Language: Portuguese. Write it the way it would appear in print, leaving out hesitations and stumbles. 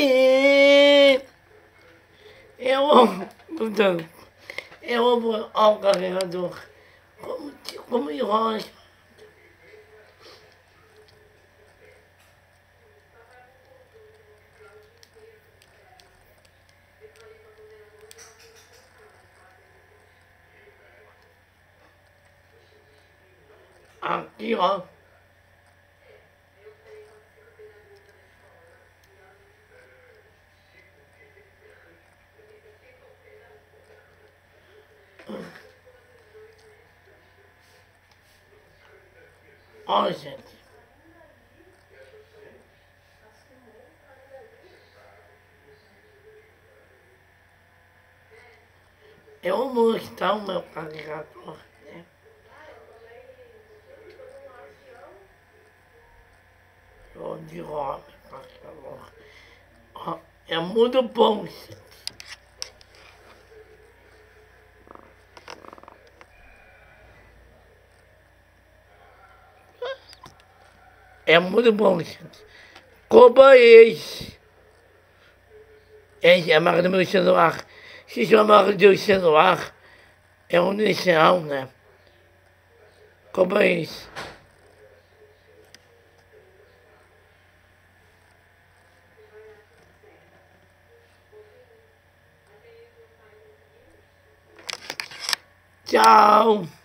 Eu, portanto, eu vou ao carregador como relógio. Aqui, ó. Ó, gente. Eu vou mostrar o meu carregador, né? Show de roda, carregador. Ó, é muito bom, gente. É muito bom, gente. Compra esse. Essa é a marca do meu celular. Se chama marca do celular, é um inicial, né? Compra esse. Tchau.